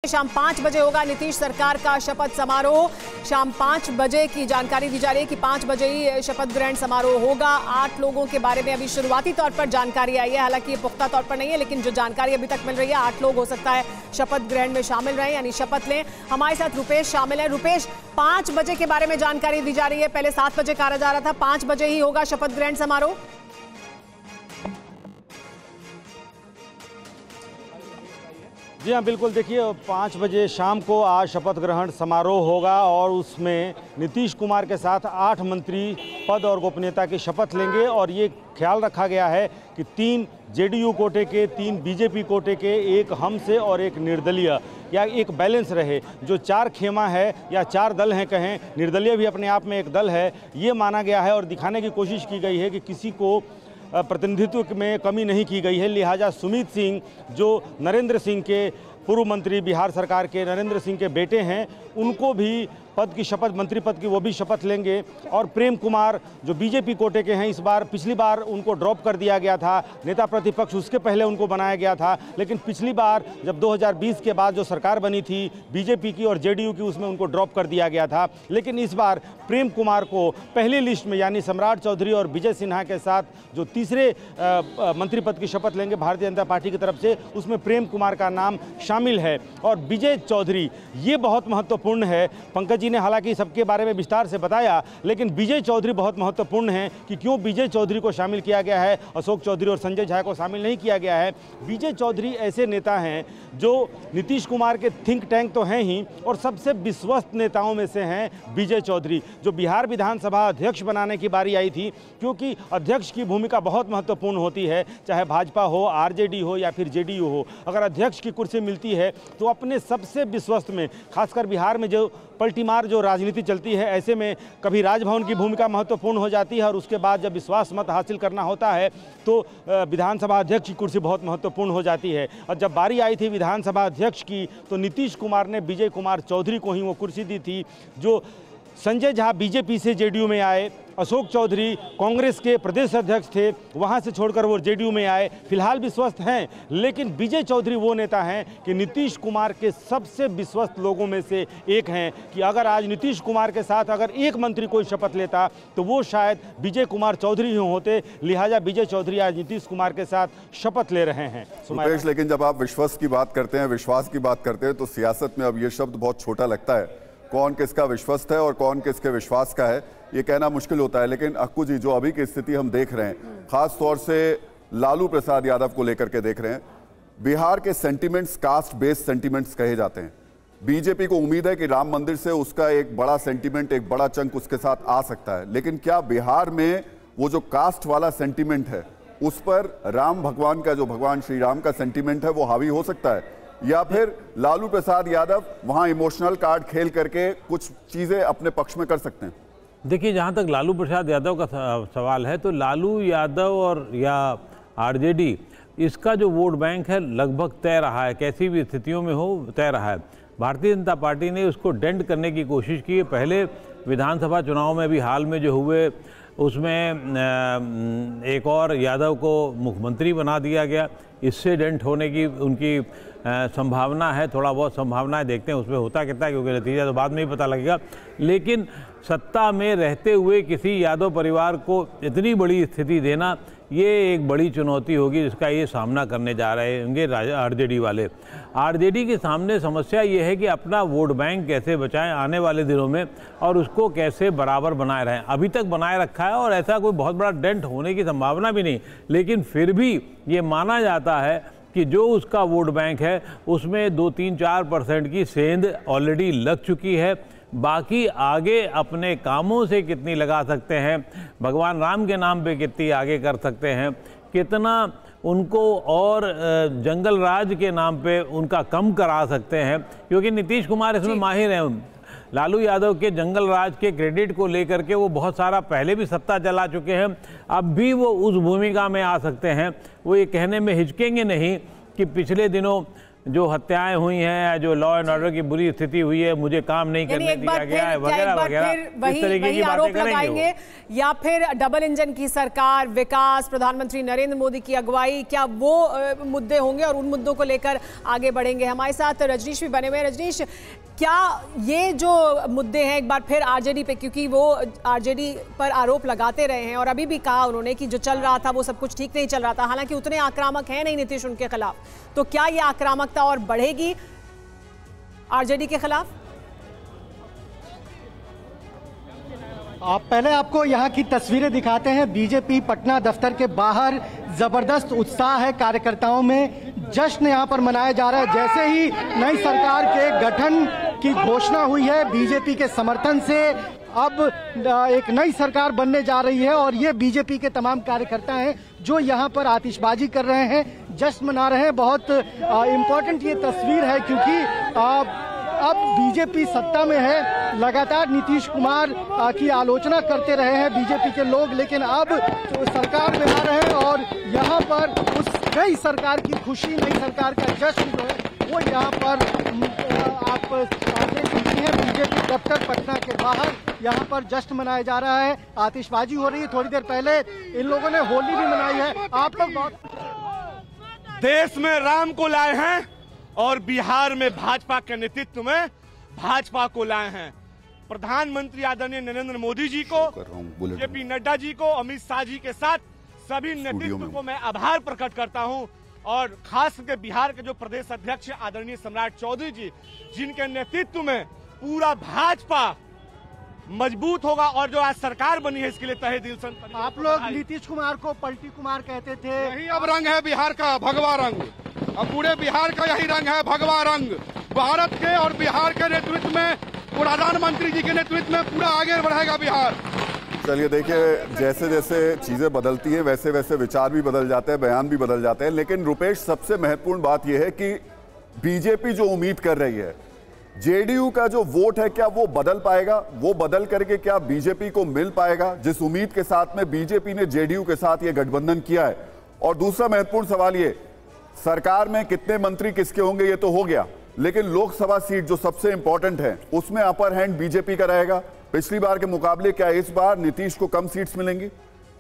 शाम 5 बजे होगा नीतीश सरकार का शपथ समारोह। शाम 5 बजे की जानकारी दी जा रही है कि 5 बजे ही शपथ ग्रहण समारोह होगा। 8 लोगों के बारे में अभी शुरुआती तौर पर जानकारी आई है, हालांकि ये पुख्ता तौर पर नहीं है, लेकिन जो जानकारी अभी तक मिल रही है 8 लोग हो सकता है शपथ ग्रहण में शामिल रहे, यानी शपथ लें। हमारे साथ रुपेश शामिल है। रुपेश, 5 बजे के बारे में जानकारी दी जा रही है, पहले 7 बजे कहा जा रहा था, 5 बजे ही होगा शपथ ग्रहण समारोह। जी हाँ, बिल्कुल। देखिए, 5 बजे शाम को आज शपथ ग्रहण समारोह होगा और उसमें नीतीश कुमार के साथ 8 मंत्री पद और गोपनीयता की शपथ लेंगे। और ये ख्याल रखा गया है कि 3 जेडीयू कोटे के, 3 बीजेपी कोटे के, 1 हम से और 1 निर्दलीय, या एक बैलेंस रहे। जो 4 खेमा है या 4 दल हैं कहें, निर्दलीय भी अपने आप में एक दल है, ये माना गया है और दिखाने की कोशिश की गई है कि किसी को प्रतिनिधित्व में कमी नहीं की गई है। लिहाजा सुमित सिंह, जो नरेंद्र सिंह के पूर्व मंत्री, बिहार सरकार के नरेंद्र सिंह के बेटे हैं, उनको भी पद की शपथ, मंत्री पद की वो भी शपथ लेंगे। और प्रेम कुमार जो बीजेपी कोटे के हैं, इस बार, पिछली बार उनको ड्रॉप कर दिया गया था, नेता प्रतिपक्ष उसके पहले उनको बनाया गया था, लेकिन पिछली बार जब 2020 के बाद जो सरकार बनी थी बीजेपी की और जेडीयू की, उसमें उनको ड्रॉप कर दिया गया था। लेकिन इस बार प्रेम कुमार को पहली लिस्ट में, यानी सम्राट चौधरी और विजय सिन्हा के साथ जो तीसरे मंत्री पद की शपथ लेंगे भारतीय जनता पार्टी की तरफ से, उसमें प्रेम कुमार का नाम शामिल है। और विजय चौधरी, ये बहुत महत्वपूर्ण है। पंकज ने हालांकि सबके बारे में विस्तार से बताया, लेकिन विजय चौधरी बहुत महत्वपूर्ण है कि क्यों विजय चौधरी को शामिल किया गया है, अशोक चौधरी और संजय झा को शामिल नहीं किया गया है। विजय चौधरी ऐसे नेता हैं जो नीतीश कुमार के थिंक टैंक तो हैं ही, और सबसे विश्वस्त नेताओं में से हैं विजय चौधरी, जो बिहार विधानसभा अध्यक्ष बनाने की बारी आई थी, क्योंकि अध्यक्ष की भूमिका बहुत महत्वपूर्ण होती है, चाहे भाजपा हो, आरजेडी हो या फिर जेडीयू हो। अगर अध्यक्ष की कुर्सी मिलती है तो अपने सबसे विश्वस्त में, खासकर बिहार में जो पलटीमार जो राजनीति चलती है, ऐसे में कभी राजभवन की भूमिका महत्वपूर्ण हो जाती है, और उसके बाद जब विश्वास मत हासिल करना होता है तो विधानसभा अध्यक्ष की कुर्सी बहुत महत्वपूर्ण हो जाती है। और जब बारी आई थी विधानसभा अध्यक्ष की, तो नीतीश कुमार ने विजय कुमार चौधरी को ही वो कुर्सी दी थी। जो संजय झा बीजेपी से जेडीयू में आए, अशोक चौधरी कांग्रेस के प्रदेश अध्यक्ष थे, वहां से छोड़कर वो जेडीयू में आए, फिलहाल विश्वस्त हैं। लेकिन विजय चौधरी वो नेता हैं कि नीतीश कुमार के सबसे विश्वस्त लोगों में से एक हैं, कि अगर आज नीतीश कुमार के साथ अगर एक मंत्री कोई शपथ लेता तो वो शायद विजय कुमार चौधरी ही होते। लिहाजा विजय चौधरी आज नीतीश कुमार के साथ शपथ ले रहे हैं। रुपेश, लेकिन जब आप विश्वास की बात करते हैं, विश्वास की बात करते हैं, तो सियासत में अब ये शब्द बहुत छोटा लगता है। कौन किसका विश्वस्त है और कौन किसके विश्वास का है, ये कहना मुश्किल होता है। लेकिन अक्कू जी, जो अभी की स्थिति हम देख रहे हैं, खास तौर से लालू प्रसाद यादव को लेकर के देख रहे हैं, बिहार के सेंटिमेंट्स कास्ट बेस्ड सेंटिमेंट्स कहे जाते हैं। बीजेपी को उम्मीद है कि राम मंदिर से उसका एक बड़ा सेंटिमेंट, एक बड़ा चंक उसके साथ आ सकता है, लेकिन क्या बिहार में वो जो कास्ट वाला सेंटिमेंट है, उस पर राम भगवान का, जो भगवान श्री राम का सेंटिमेंट है, वो हावी हो सकता है, या फिर लालू प्रसाद यादव वहां इमोशनल कार्ड खेल करके कुछ चीजें अपने पक्ष में कर सकते हैं? देखिए, जहां तक लालू प्रसाद यादव का सवाल है, तो लालू यादव और या आरजेडी, इसका जो वोट बैंक है लगभग तय रहा है, कैसी भी स्थितियों में हो तय रहा है। भारतीय जनता पार्टी ने उसको डेंट करने की कोशिश की है। पहले विधानसभा चुनाव में भी हाल में जो हुए, उसमें एक और यादव को मुख्यमंत्री बना दिया गया, इससे डेंट होने की उनकी संभावना है, थोड़ा बहुत संभावना है। देखते हैं उसमें होता कितना है, क्योंकि नतीजा तो बाद में ही पता लगेगा। लेकिन सत्ता में रहते हुए किसी यादव परिवार को इतनी बड़ी स्थिति देना, ये एक बड़ी चुनौती होगी जिसका ये सामना करने जा रहे होंगे आरजेडी वाले। आरजेडी के सामने समस्या ये है कि अपना वोट बैंक कैसे बचाएं आने वाले दिनों में, और उसको कैसे बराबर बनाए रहें। अभी तक बनाए रखा है और ऐसा कोई बहुत बड़ा डेंट होने की संभावना भी नहीं, लेकिन फिर भी ये माना जाता है कि जो उसका वोट बैंक है उसमें 2-3-4% की सेंध ऑलरेडी लग चुकी है। बाकी आगे अपने कामों से कितनी लगा सकते हैं, भगवान राम के नाम पे कितनी आगे कर सकते हैं, कितना उनको और जंगल राज के नाम पे उनका कम करा सकते हैं, क्योंकि नीतीश कुमार इसमें माहिर हैं। लालू यादव के जंगल राज के क्रेडिट को लेकर के वो बहुत सारा पहले भी सत्ता चला चुके हैं, अब भी वो उस भूमिका में आ सकते हैं। वो ये कहने में हिचकेंगे नहीं कि पिछले दिनों जो हत्याएं हुई हैं, जो लॉ एंड ऑर्डर की बुरी स्थिति हुई है, मुझे काम नहीं करने दिया गया है, वगैरह वगैरह, इस तरीके की बातें करेंगे या फिर डबल इंजन की सरकार, विकास, प्रधानमंत्री नरेंद्र मोदी की अगुवाई, क्या वो मुद्दे होंगे और उन मुद्दों को लेकर आगे बढ़ेंगे? हमारे साथ रजनीश भी बने हुए हैं। रजनीश, क्या ये जो मुद्दे हैं एक बार फिर आरजेडी पे, क्योंकि वो आरजेडी पर आरोप लगाते रहे हैं और अभी भी कहा उन्होंने कि जो चल रहा था वो सब कुछ ठीक नहीं चल रहा था, हालांकि उतने आक्रामक हैं नहीं नीतीश उनके खिलाफ, तो क्या ये आक्रामकता और बढ़ेगी आरजेडी के खिलाफ? पहले आपको यहाँ की तस्वीरें दिखाते हैं। बीजेपी पटना दफ्तर के बाहर जबरदस्त उत्साह है कार्यकर्ताओं में, जश्न यहाँ पर मनाया जा रहा है। जैसे ही नई सरकार के गठन की घोषणा हुई है बीजेपी के समर्थन से, अब एक नई सरकार बनने जा रही है और ये बीजेपी के तमाम कार्यकर्ता हैं जो यहाँ पर आतिशबाजी कर रहे हैं, जश्न मना रहे हैं। बहुत इम्पोर्टेंट ये तस्वीर है क्योंकि अब बीजेपी सत्ता में है। लगातार नीतीश कुमार की आलोचना करते रहे हैं बीजेपी के लोग, लेकिन अब तो सरकार में आ रहे हैं और यहाँ पर उस नई सरकार की खुशी, नई सरकार का जश्न जो है वो यहाँ पर आप देख सकते हैं। बीजेपी दफ्तर पटना के बाहर यहाँ पर जश्न मनाया जा रहा है, आतिशबाजी हो रही है। थोड़ी देर पहले इन लोगों ने होली भी मनाई है। आप लोग देश में राम को लाए हैं और बिहार में भाजपा के नेतृत्व में भाजपा को लाए हैं। प्रधानमंत्री आदरणीय नरेंद्र मोदी जी को, जेपी नड्डा जी को, अमित शाह जी के साथ सभी नेतृत्व को मैं आभार प्रकट करता हूं और खास करके बिहार के जो प्रदेश अध्यक्ष आदरणीय सम्राट चौधरी जी, जिनके नेतृत्व में पूरा भाजपा मजबूत होगा और जो आज सरकार बनी है इसके लिए तहे दिल से। आप लोग नीतीश कुमार को पलटी कुमार कहते थे, यही अब रंग है बिहार का, भगवा रंग। अब पूरे बिहार का यही रंग है, भगवा रंग। भारत के और बिहार के नेतृत्व में, प्रधानमंत्री जी के नेतृत्व में पूरा आगे बढ़ेगा बिहार। चलिए देखिए, जैसे जैसे चीजें बदलती हैं वैसे वैसे विचार भी बदल जाते हैं, बयान भी बदल जाते हैं। लेकिन रुपेश, सबसे महत्वपूर्ण बात यह है कि बीजेपी जो उम्मीद कर रही है, जेडीयू का जो वोट है क्या वो बदल पाएगा? वो बदल करके क्या बीजेपी को मिल पाएगा जिस उम्मीद के साथ में बीजेपी ने जेडीयू के साथ ये गठबंधन किया है? और दूसरा महत्वपूर्ण सवाल ये, सरकार में कितने मंत्री किसके होंगे ये तो हो गया, लेकिन लोकसभा सीट जो सबसे इंपॉर्टेंट है उसमें अपर हैंड बीजेपी का रहेगा। पिछली बार के मुकाबले क्या इस बार नीतीश को कम सीट्स मिलेंगी?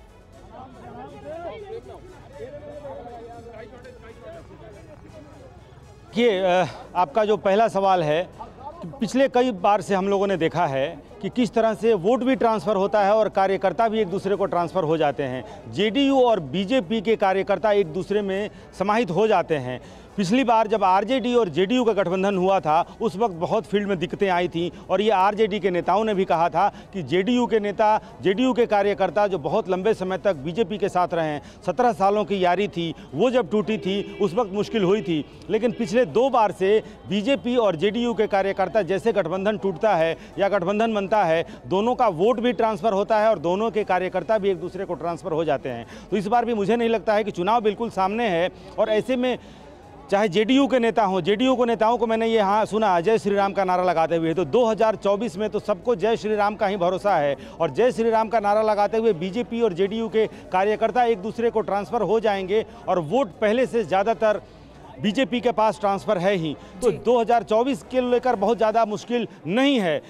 ये आपका जो पहला सवाल है, पिछले कई बार से हम लोगों ने देखा है कि किस तरह से वोट भी ट्रांसफ़र होता है और कार्यकर्ता भी एक दूसरे को ट्रांसफ़र हो जाते हैं। जेडीयू और बीजेपी के कार्यकर्ता एक दूसरे में समाहित हो जाते हैं। पिछली बार जब आरजेडी और जेडीयू का गठबंधन हुआ था उस वक्त बहुत फील्ड में दिक्कतें आई थी और ये आरजेडी के नेताओं ने भी कहा था कि जेडीयू के नेता, जेडीयू के कार्यकर्ता जो बहुत लंबे समय तक बीजेपी के साथ रहे हैं, 17 सालों की यारी थी, वो जब टूटी थी उस वक्त मुश्किल हुई थी। लेकिन पिछले 2 बार से बीजेपी और जेडीयू के कार्यकर्ता, जैसे गठबंधन टूटता है या गठबंधन बनता है, दोनों का वोट भी ट्रांसफ़र होता है और दोनों के कार्यकर्ता भी एक दूसरे को ट्रांसफ़र हो जाते हैं। तो इस बार भी मुझे नहीं लगता है कि चुनाव बिल्कुल सामने है और ऐसे में चाहे जेडीयू के नेता हों, जेडीयू के नेताओं को मैंने ये हाँ सुना जय श्री राम का नारा लगाते हुए, तो 2024 में तो सबको जय श्री राम का ही भरोसा है और जय श्री राम का नारा लगाते हुए बीजेपी और जेडीयू के कार्यकर्ता एक दूसरे को ट्रांसफ़र हो जाएंगे और वोट पहले से ज़्यादातर बीजेपी के पास ट्रांसफ़र है ही, तो 2024 के लेकर बहुत ज़्यादा मुश्किल नहीं है।